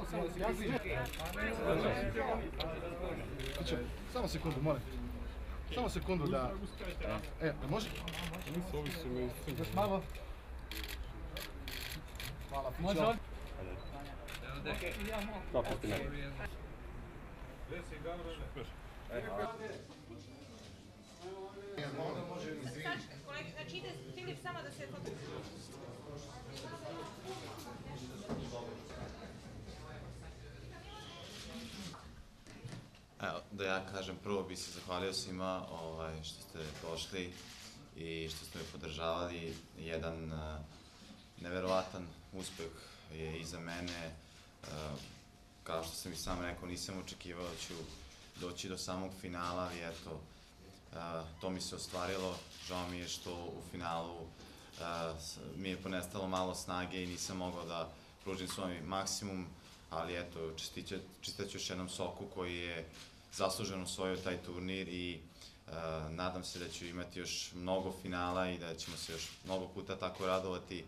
Samo sekundu, molim. Samo sekundu da... da može? Nisu, ovi su me istim. Još malo. Hvala, Fićo. Može on? Da, pusti me. Znači ide Filip samo da se fotografira. Evo, da ja kažem, prvo bih se zahvalio svima što ste došli i što ste me podržavali. Jedan neverovatan uspeh je iza mene. Kao što sam i sam rekao, nisam očekivao da ću doći do samog finala, ali eto, to mi se ostvarilo. Žao mi je što u finalu mi je ponestalo malo snage i nisam mogao da pružim svoj maksimum, ali eto, čestitat ću još jednom Soku koji je zasluženo osvojio taj turnir i nadam se da ću imati još mnogo finala i da ćemo se još mnogo puta tako radovati.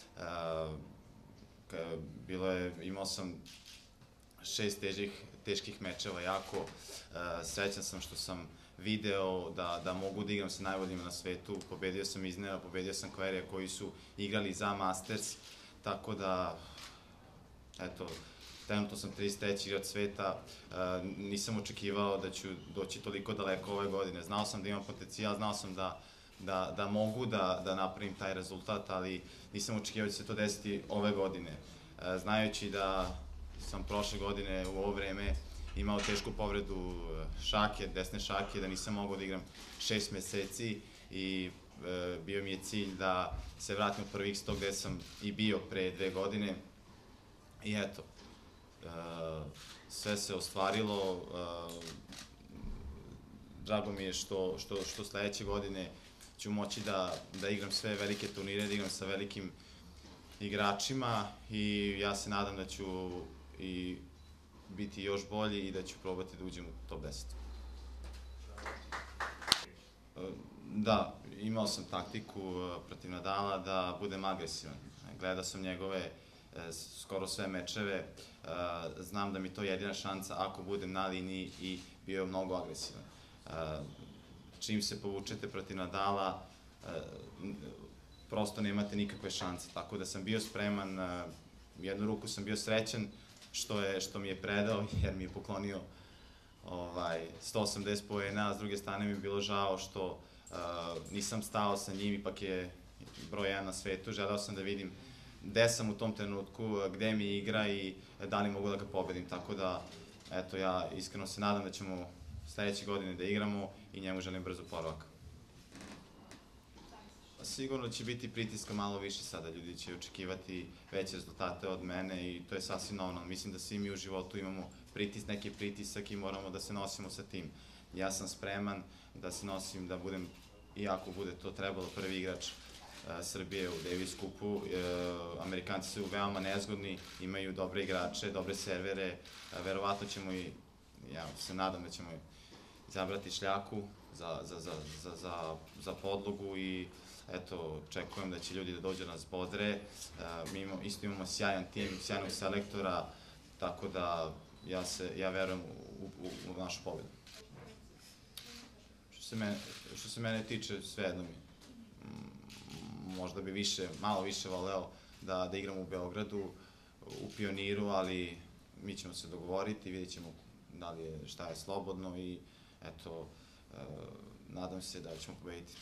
Imao sam 6 teških mečeva jako, srećan sam što sam video da mogu da igram sa najboljima na svetu, pobedio sam Iznera, pobedio sam Kverija koji su igrali za Masters, tako da, eto, trenutno sam 33. igrač sveta, nisam očekivao da ću doći toliko daleko ove godine, znao sam da imam potencijal, znao sam da mogu da napravim taj rezultat, ali nisam očekivao da će se to desiti ove godine, znajući da sam prošle godine u ovo vreme imao tešku povredu šake, desne šake, da nisam mogao da igram 6 meseci i bio mi je cilj da se vratim u prvih 100 gde sam i bio pre 2 godine i eto, sve se ostvarilo, drago mi je što sledeće godine ću moći da igram sve velike turnire, da igram sa velikim igračima i ja se nadam da ću i biti još bolji i da ću probati da uđem u top 10. Da, imao sam taktiku protiv Nadala da budem agresivan. Gledao sam njegove skoro sve mečeve, znam da mi to jedina šansa ako budem na liniji i bio je mnogo agresivan. Čim se povučete protiv Nadala, prosto nemate nikakve šanse, tako da sam bio spreman, jednu ruku sam bio srećan što mi je predao, jer mi je poklonio 180 poena, a s druge strane mi je bilo žao što nisam stao sa njim, ipak je broj 1 na svetu, želeo sam da vidim gde sam u tom trenutku, gde mi igra i da li mogu da ga pobedim, tako da, eto, ja iskreno se nadam da ćemo sledeće godine da igramo i njemu želim brzo oporavak. Sigurno će biti pritiska malo više sada, ljudi će očekivati veće rezultate od mene i to je sasvim normalno. Mislim da svi mi u životu imamo neki pritisak i moramo da se nosimo sa tim. Ja sam spreman da se nosim, da budem, iako bude to trebalo, prvi igrač Srbije u Davis Cupu. Amerikanci su veoma nezgodni, imaju dobre igrače, dobre servere, verovatno ćemo i, ja se nadam da ćemo izabrati Šljaku za podlogu i eto, očekujem da će ljudi da dođu nas bodre. Mi isto imamo sjajan tim, sjajnog selektora, tako da ja verujem u našu pobedu. Što se mene tiče, svejedno mi. Možda bi malo više voleo da igram u Beogradu, u Pioniru, ali mi ćemo se dogovoriti, vidjet ćemo šta je slobodno i eto, nadam se da ćemo pobediti.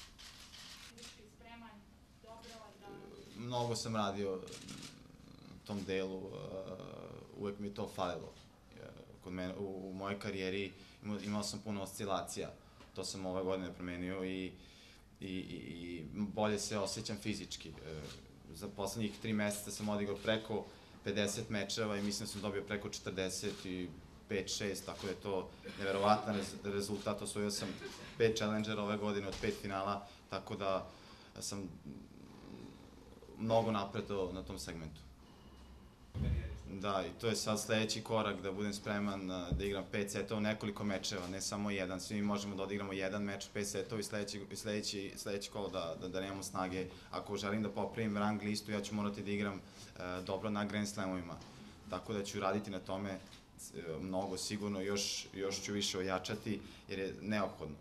Mnogo sam radio u tom delu, uvek mi je to falilo. U mojoj karijeri imao sam puno oscilacija, to sam ove godine promenio i bolje se osjećam fizički. Za poslednjih 3 meseca sam odigrao preko 50 mečeva i mislim da sam dobio preko 45-6, tako da je to neverovatan rezultat. Osvojio sam 5 challengera ove godine od 5 finala, tako da sam mnogo napredao na tom segmentu. Da, i to je sad sledeći korak, da budem spreman da igram 5 setova, nekoliko mečeva, ne samo jedan. Svi mi možemo da odigramo jedan meč, 5 setova i sledeći kolo da nemamo snage. Ako želim da popravim rang listu, ja ću morati da igram dobro na Grand Slamovima. tako da ću raditi na tome mnogo sigurno, još ću više ojačati jer je neophodno.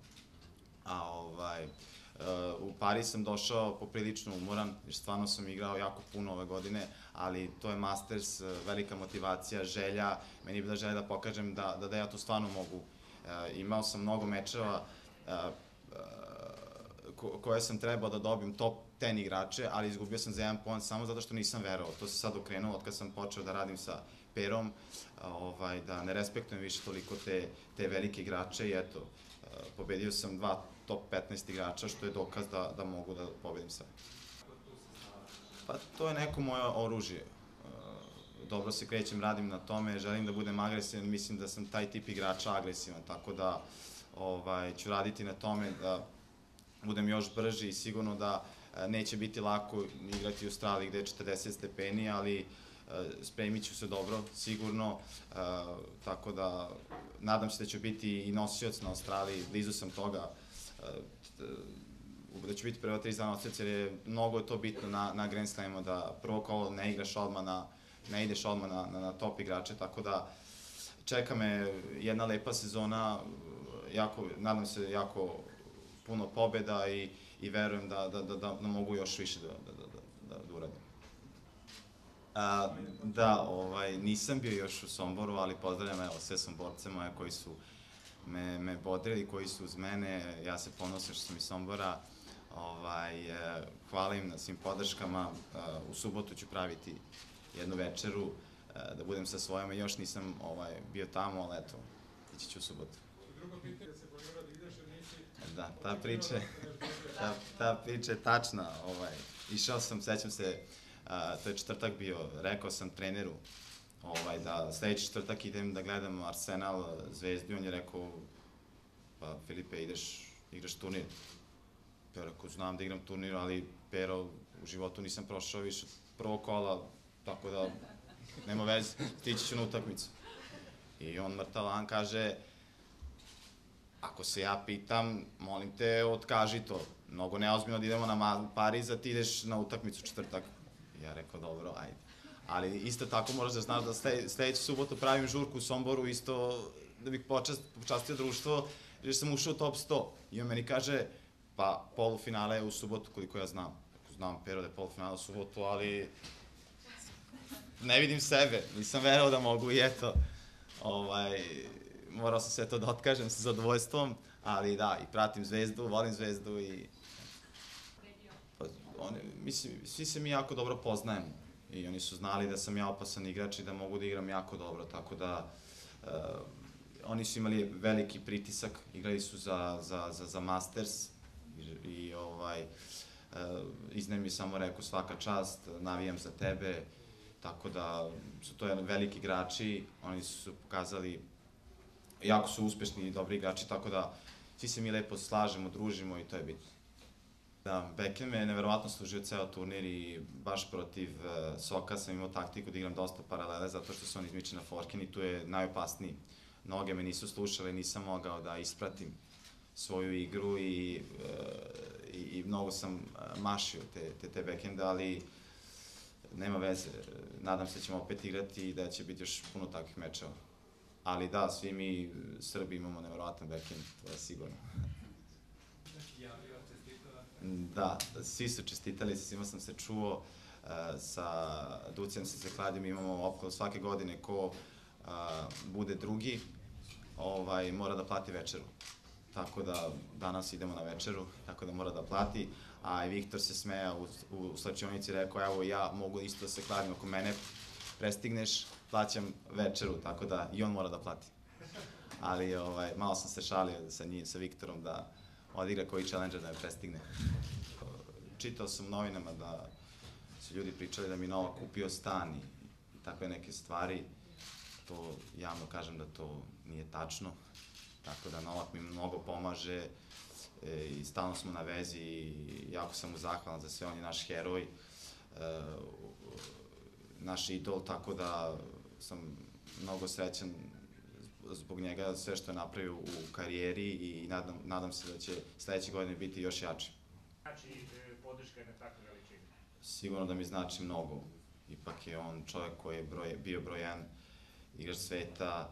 U Pariz sam došao poprilično umoran, jer stvarno sam igrao jako puno ove godine, ali to je Masters, velika motivacija, želja, meni je bila želja da pokažem da ja to stvarno mogu. Imao sam mnogo mečeva koje sam trebao da dobijem top 10 igrače, ali izgubio sam za 1 poen samo zato što nisam verovao. To se sad okrenulo od kad sam počeo da radim sa Perom, da ne respektujem više toliko te velike igrače i eto, pobedio sam 2 top 15 igrača, što je dokaz da mogu da pobedim sve. Pa to je neko moje oružje. Dobro se krećem, radim na tome, želim da budem agresivan, mislim da sam taj tip igrača agresivan, tako da ću raditi na tome da budem još brži i sigurno da neće biti lako igrati u Australiji gde je 40 stepeni, ali spremit ću se dobro, sigurno, tako da nadam se da ću biti i nosioc na Australiji, blizu sam toga, da ću biti prva 3 dana nosioc, jer je mnogo to bitno na Grand Slamu, da prvo kolo ne ideš odmah na top igrače, tako da čeka me jedna lepa sezona, nadam se jako puno pobeda i verujem da mogu još više da uradim. Nisam bio još u Somboru, ali pozdravljam sve Somborce moje koji su me bodrili, koji su uz mene, ja se ponosim što sam iz Sombora, hvala im na svim podrškama, u subotu ću praviti jednu večeru, da budem sa svojima, još nisam bio tamo, ali eto, ići ću u subotu. Drugo pitanje, se planira da ideš ili nisi? Da, ta priča je tačna, išao sam, sećam se, to je četvrtak bio, rekao sam treneru da sledeći četvrtak idem da gledam Arsenal Zvezdu, on je rekao, pa Filipe, igraš turnir. Ja rekao, znam da igram turnir, ali Pero, u životu nisam prošao više prvog kola, tako da nema veze, stići ću na utakmicu. I on mrtavan kaže, ako se ja pitam, molim te, otkaži to. Mnogo neozbiljno da idemo na Pariz, a ti ideš na utakmicu četvrtak. Ja rekao, dobro, ajde. Ali isto tako moraš da znaš da sledeću subotu pravim žurku u Somboru, isto da bih počastio društvo, jer sam ušao u top 100. I on meni kaže, pa polufinale je u subotu, koliko ja znam. Znam, Pero, da je polufinale u subotu, ali ne vidim sebe, nisam verao da mogu i eto, morao sam sve to da otkažem sa zadovoljstvom, ali da, i pratim Zvezdu, volim Zvezdu i... Mislim, svi se mi jako dobro poznajemo i oni su znali da sam ja opasan igrač i da mogu da igram jako dobro, tako da oni su imali veliki pritisak, igrali su za Masters i iznem je samo rekao svaka čast, navijam za tebe, tako da su to veliki igrači, oni su pokazali, jako su uspešni i dobri igrači, tako da svi se mi lepo slažemo, družimo i to je bitno. Da, backhand me je neverovatno služio ceo turnir i baš protiv Soka sam imao taktiku da igram dosta paralele zato što se on izmiče na forehand i tu je najopasniji. Noge me nisu slušale, nisam mogao da ispratim svoju igru i mnogo sam mašio te backhande, ali nema veze. Nadam se da ćemo opet igrati i da će biti još puno takvih mečeva. Ali da, svi mi Srbi imamo neverovatan backhand, to je sigurno. Da, svi su čestitali, sa svima sam se čuo, sa Ducijem sam se kladio, mi imamo okolo svake godine ko bude drugi, mora da plati večeru. Tako da danas idemo na večeru, tako da mora da plati, a i Viktor se smeja u slačionici, rekao, evo ja mogu isto da se kladim, ako mene prestigneš, plaćam večeru, tako da i on mora da plati. Ali malo sam se šalio sa Viktorom da odigra koji challenger da me prestigne. Čitao sam u novinama da su ljudi pričali da mi Novak kupio stan i takve neke stvari. To javno kažem da to nije tačno. Tako da Novak mi mnogo pomaže i stalno smo na vezi i jako sam mu zahvalan za sve, on je naš heroj, naš idol, tako da sam mnogo srećan zbog njega sve što je napravio u karijeri i nadam se da će sledeće godine biti još jači. Znači podrška je na takvoj veličini? Sigurno da mi znači mnogo. Ipak je on čovjek koji je bio broj 1 igrač sveta,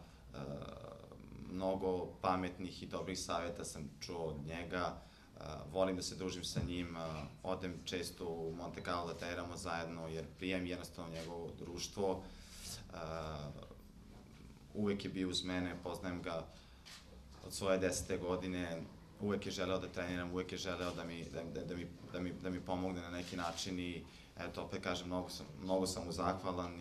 mnogo pametnih i dobrih savjeta sam čuo od njega, volim da se družim sa njim, odem često u Monte Carlo da treniramo zajedno jer prijem jednostavno njegovo društvo, uvek je bio uz mene, poznajem ga od svoje 10. godine, uvek je želeo da treniram, uvek je želeo da mi pomogne na neki način i eto, opet kažem, mnogo sam mu zahvalan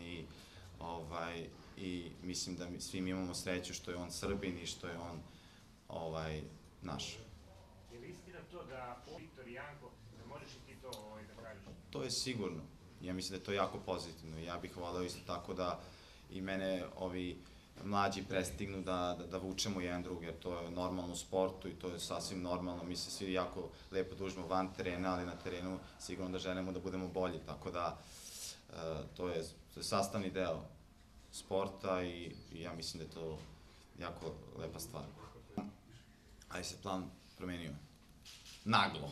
i mislim da svi mi imamo sreću što je on Srbin i što je on naš. Je li istina to da Viktor i Janko, da možeš i ti to da kažeš? To je sigurno. Ja mislim da je to jako pozitivno. Ja bih voleo isto tako da i mene ovi mlađi prestignu da vučemo jedan drug, jer to je normalno u sportu i to je sasvim normalno. Mi se svi jako lepo družimo van terena, ali na terenu sigurno da želimo da budemo bolji, tako da to je sastavni deo sporta i ja mislim da je to jako lepa stvar. Ali se plan promenio. Naglo.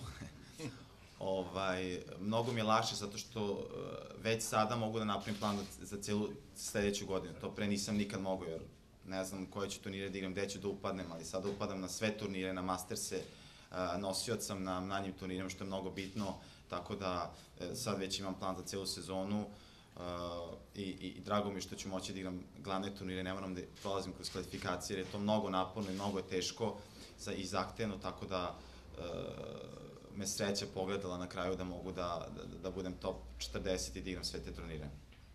Mnogo mi je lakše zato što već sada mogu da napravim plan za celu sledeću godinu. To pre nisam nikad mogao jer ne znam koje ću turnire da igram, gde ću da upadnem, ali sada upadam na sve turnire, na Masterse, nosioc sam na manjim turnirima što je mnogo bitno, tako da sad već imam plan za celu sezonu i drago mi je što ću moći da igram glavne turnire, ne moram da prolazim kroz kvalifikacije jer je to mnogo naporno i mnogo je teško i zahtevno, tako da me sreća pogledala na kraju da mogu da budem top 40 i da igram sve te turnire.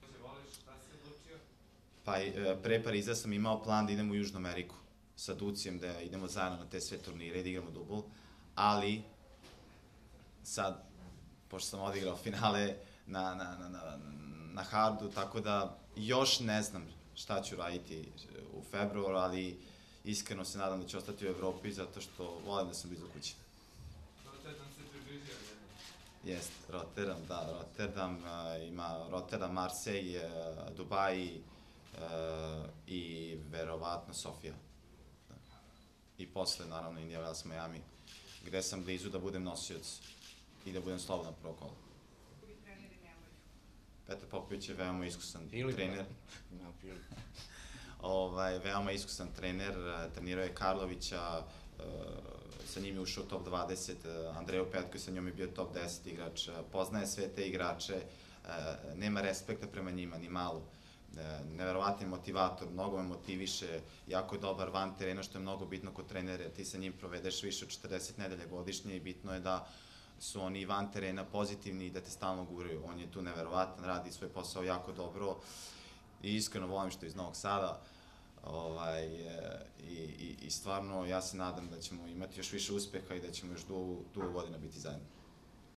Pa pre Pariza sam imao plan da idem u Južnu Ameriku sa Ducijem, da idemo zajedno na te sve turnire i da igramo dubl, ali sad, pošto sam odigrao finale na hardu, tako da još ne znam šta ću raditi u februaru, ali iskreno se nadam da ću ostati u Evropi zato što volim da sam blizu kuće. Jest, Rotterdam, da, Rotterdam, ima Rotterdam, Marseille, Dubai i verovatno Sofija. I posle, naravno, India Wells, Miami, gde sam blizu da budem nosioc i da budem slobodan prvo kolo. Petar Popović je veoma iskusan trener. Veoma iskusan trener, trenirao je Karlovića, sa njim je ušao top 20, Andreju Petko sa njom je bio top 10 igrač, poznaje sve te igrače, nema respekta prema njima, ni malo. Neverovatni motivator, mnogo me motiviše, jako je dobar van terena, što je mnogo bitno kod trenera, ti sa njim provedeš više od 40 nedelja godišnje i bitno je da su oni van terena pozitivni i da te stalno guraju. On je tu neverovatan, radi svoj posao jako dobro i iskreno volim što je iz Novog Sada. I stvarno ja se nadam da ćemo imati još više uspeha i da ćemo još dugo godina biti zajedno.